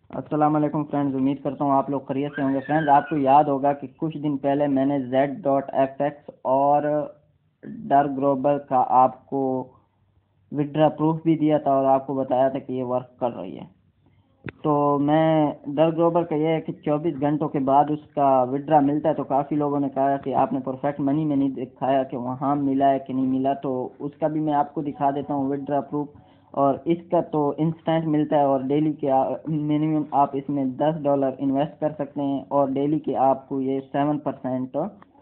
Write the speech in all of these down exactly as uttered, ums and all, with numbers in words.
अस्सलाम वालेकुम फ्रेंड्स, उम्मीद करता हूँ आप लोग खैरियत से होंगे। फ्रेंड्स, आपको याद होगा कि कुछ दिन पहले मैंने जेड डॉट एफ एक्स और डर ग्लोबल का आपको विड्रा प्रूफ भी दिया था और आपको बताया था कि ये वर्क कर रही है। तो मैं डर ग्लोबल का ये है कि चौबीस घंटों के बाद उसका विड्रा मिलता है। तो काफ़ी लोगों ने कहा कि आपने परफेक्ट मनी में नहीं दिखाया कि वहाँ मिला है कि नहीं मिला, तो उसका भी मैं आपको दिखा देता हूँ विड्रा प्रूफ। और इसका तो इंस्टेंट मिलता है और डेली के मिनिमम आप इसमें दस डॉलर इन्वेस्ट कर सकते हैं और डेली के आपको ये सेवन परसेंट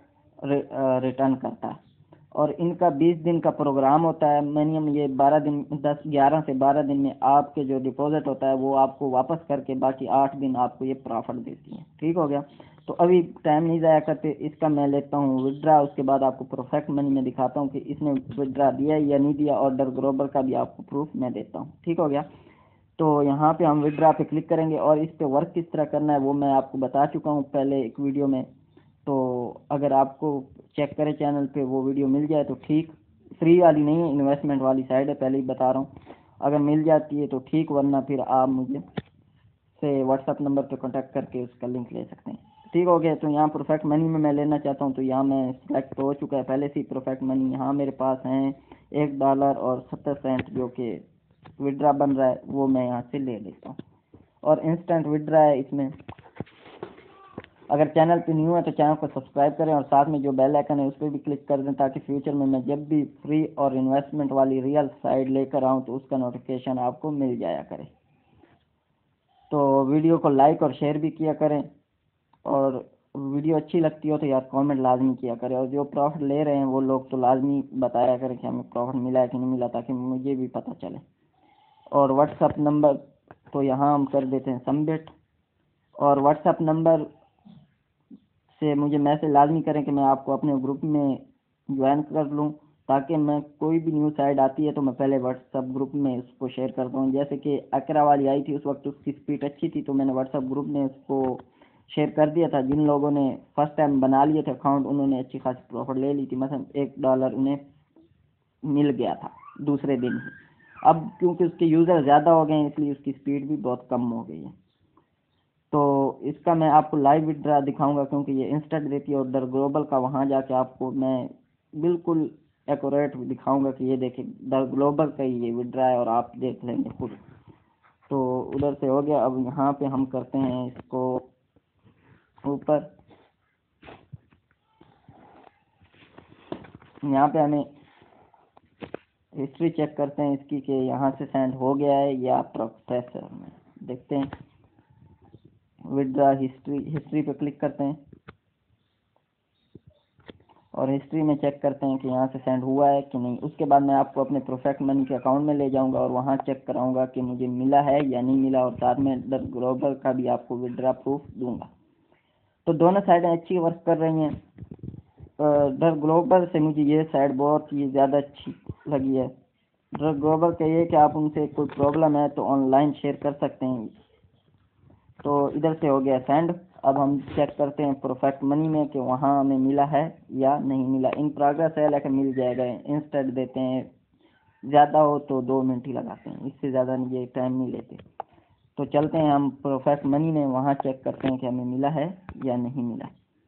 रिटर्न करता है। और इनका बीस दिन का प्रोग्राम होता है। मिनिमम ये बारह दिन दस ग्यारह से बारह दिन में आपके जो डिपॉजिट होता है वो आपको वापस करके बाकी आठ दिन आपको ये प्रॉफिट देती है। ठीक हो गया। तो अभी टाइम नहीं ज़ाया करते, इसका मैं लेता हूँ विड्रा, उसके बाद आपको परफेक्ट मनी में दिखाता हूँ कि इसने विड्रा दिया या नहीं दिया और डर ग्लोबल का भी आपको प्रूफ मैं देता हूँ। ठीक हो गया। तो यहाँ पे हम विड्रा पे क्लिक करेंगे और इस पे वर्क किस तरह करना है वो मैं आपको बता चुका हूँ पहले एक वीडियो में। तो अगर आपको चेक करें चैनल पे वो वीडियो मिल जाए तो ठीक। फ्री वाली नहीं है, इन्वेस्टमेंट वाली साइड है, पहले ही बता रहा हूँ। अगर मिल जाती है तो ठीक, वरना फिर आप मुझे से व्हाट्सअप नंबर पे कांटेक्ट करके उसका लिंक ले सकते हैं। ठीक हो गया। तो यहाँ परफेक्ट मनी में मैं लेना चाहता हूँ, तो यहाँ मैं सिलेक्ट हो चुका है पहले से ही परफेक्ट मनी। यहाँ मेरे पास हैं एक डॉलर और सत्तर सेंट जो कि विड्रा बन रहा है, वो मैं यहाँ से ले लेता हूँ। और इंस्टेंट विड्रा है इसमें। अगर चैनल पे न्यू है तो चैनल को सब्सक्राइब करें और साथ में जो बेल आइकन है उस पर भी क्लिक कर दें, ताकि फ्यूचर में मैं जब भी फ्री और इन्वेस्टमेंट वाली रियल साइड लेकर आऊँ तो उसका नोटिफिकेशन आपको मिल जाया करे। तो वीडियो को लाइक और शेयर भी किया करें, और वीडियो अच्छी लगती हो तो यार कमेंट लाजमी किया करें। और जो प्रॉफिट ले रहे हैं वो लोग तो लाजमी बताया करें कि हमें प्रॉफिट मिला है कि नहीं मिला, ताकि मुझे भी पता चले। और व्हाट्सअप नंबर तो यहाँ हम कर देते हैं सबमिट। और व्हाट्सअप नंबर से मुझे मैसेज लाजमी करें कि मैं आपको अपने ग्रुप में ज्वाइन कर लूँ, ताकि मैं कोई भी न्यू साइड आती है तो मैं पहले व्हाट्सअप ग्रुप में उसको शेयर करता हूँ। जैसे कि अकरा वाली आई थी, उस वक्त उसकी स्पीड अच्छी थी तो मैंने व्हाट्सअप ग्रुप में उसको शेयर कर दिया था। जिन लोगों ने फर्स्ट टाइम बना लिए थे अकाउंट, उन्होंने अच्छी खासी प्रॉफिट ले ली थी। मतलब एक डॉलर उन्हें मिल गया था दूसरे दिन ही। अब क्योंकि उसके यूज़र ज़्यादा हो गए हैं इसलिए उसकी स्पीड भी बहुत कम हो गई है। तो इसका मैं आपको लाइव विड्रा दिखाऊंगा क्योंकि ये इंस्टेंट देती है। और डर ग्लोबल का वहाँ जाके आपको मैं बिल्कुल एक्यूरेट दिखाऊंगा कि ये देखिए डर ग्लोबल का ही ये विड्रा है और आप देख लेंगे खुद। तो उधर से हो गया। अब यहाँ पे हम करते हैं इसको ऊपर। यहाँ पे हमें हिस्ट्री चेक करते हैं इसकी कि यहाँ से सेंड हो गया है या प्रोसेसर में। देखते हैं विड्रा हिस्ट्री हिस्ट्री पे क्लिक करते हैं और हिस्ट्री में चेक करते हैं कि यहाँ से सेंड हुआ है कि नहीं। उसके बाद मैं आपको अपने परफेक्ट मनी के अकाउंट में ले जाऊंगा और वहाँ चेक कराऊंगा कि मुझे मिला है या नहीं मिला, और साथ में डर ग्लोबल का भी आपको विड्रा प्रूफ दूंगा। तो दोनों साइडें अच्छी वर्क कर रही हैं। डर ग्लोबल से मुझे ये साइड बहुत ही ज़्यादा अच्छी लगी है। डर ग्लोबल का ये कि आप उनसे कोई प्रॉब्लम है तो ऑनलाइन शेयर कर सकते हैं। तो इधर से हो गया सेंड। अब हम चेक करते हैं परफेक्ट मनी में कि वहाँ हमें मिला है या नहीं मिला। इन प्रोग्रेस है लेकिन मिल जाएगा। इंस्टेंट देते हैं, ज़्यादा हो तो दो मिनट ही लगाते हैं, इससे ज़्यादा ये टाइम नहीं लेते। तो चलते हैं हम परफेक्ट मनी में, वहाँ चेक करते हैं कि हमें मिला है या नहीं मिला।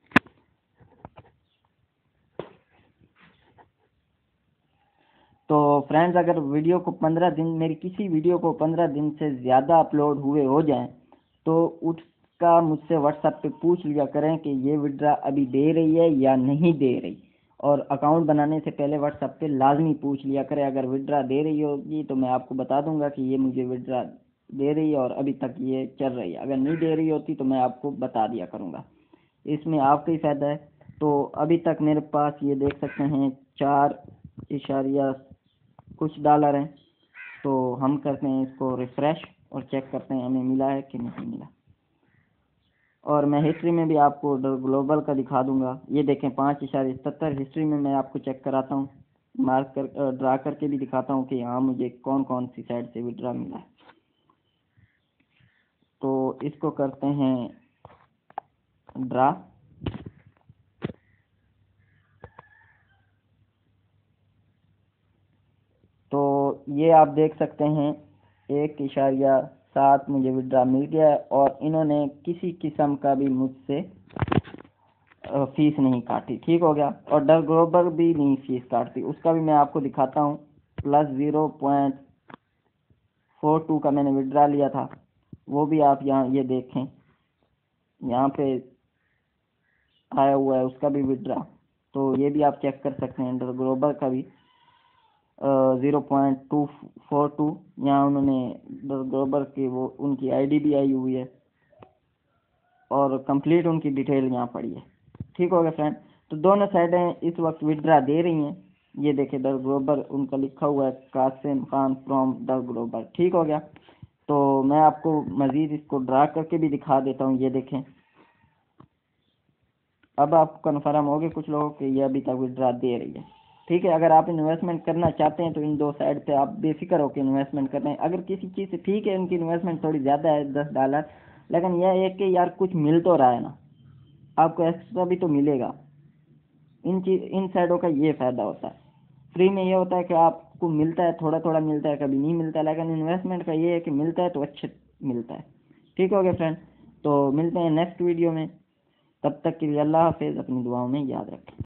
तो फ्रेंड्स, अगर वीडियो को पंद्रह दिन मेरी किसी वीडियो को पंद्रह दिन से ज़्यादा अपलोड हुए हो जाएं तो उसका मुझसे व्हाट्सएप पे पूछ लिया करें कि ये विड्रा अभी दे रही है या नहीं दे रही। और अकाउंट बनाने से पहले व्हाट्सएप पे लाजमी पूछ लिया करें। अगर विड्रा दे रही होगी तो मैं आपको बता दूंगा कि ये मुझे विड्रा दे रही है और अभी तक ये चल रही है। अगर नहीं दे रही होती तो मैं आपको बता दिया करूँगा, इसमें आपका ही फ़ायदा है। तो अभी तक मेरे पास ये देख सकते हैं चार इशारिया कुछ डॉलर हैं। तो हम करते हैं इसको रिफ्रेश और चेक करते हैं हमें मिला है कि नहीं मिला। और मैं हिस्ट्री में भी आपको ग्लोबल का दिखा दूंगा। ये देखें पाँच इशारे सत्तर हिस्ट्री में मैं आपको चेक कराता हूँ, मार्क कर ड्रा करके भी दिखाता हूँ कि यहाँ मुझे कौन कौन सी साइड से विड्रा मिला है। तो इसको करते हैं ड्रा। तो ये आप देख सकते हैं एक इशारिया साथ मुझे विड्रा मिल गया है और इन्होंने किसी किस्म का भी मुझसे फीस नहीं काटी। ठीक हो गया। और डर ग्लोबल भी नहीं फीस काटती, उसका भी मैं आपको दिखाता हूँ। Plus zero point four two का मैंने विड्रा लिया था, वो भी आप यहाँ ये देखें, यहाँ पे आया हुआ है उसका भी विड्रा, तो ये भी आप चेक कर सकते हैं। डर ग्लोबल का भी zero point two four two, यहाँ उन्होंने डर ग्लोबल की वो उनकी आईडी भी आई हुई है और कंप्लीट उनकी डिटेल यहाँ पड़ी है। ठीक हो गया फ्रेंड। तो दोनों साइडें इस वक्त विड्रा दे रही हैं। ये देखें डर ग्लोबल उनका लिखा हुआ है, कासिम खान फ्रॉम डर ग्लोबल। ठीक हो गया। तो मैं आपको मज़ीद इसको ड्रा करके भी दिखा देता हूँ। ये देखें, अब आप कन्फर्म हो गए कुछ लोगों के ये अभी तक विड्रा दे रही है। ठीक है। अगर आप इन्वेस्टमेंट करना चाहते हैं तो इन दो साइड पे आप बेफिक्र होकर इन्वेस्टमेंट कर रहे हैं। अगर किसी चीज़ से, ठीक है उनकी इन्वेस्टमेंट थोड़ी ज़्यादा है दस डॉलर, लेकिन यह है कि यार कुछ मिल तो रहा है ना, आपको एक्स्ट्रा भी तो मिलेगा। इन चीज इन साइडों का ये फ़ायदा होता है। फ्री में ये होता है कि आपको मिलता है, थोड़ा थोड़ा मिलता है, कभी नहीं मिलता है, लेकिन इन्वेस्टमेंट का ये है कि मिलता है तो अच्छे मिलता है। ठीक हो गया फ्रेंड। तो मिलते हैं नेक्स्ट वीडियो में, तब तक के लिए अल्लाह हाफिज़, अपनी दुआओं में याद रखें।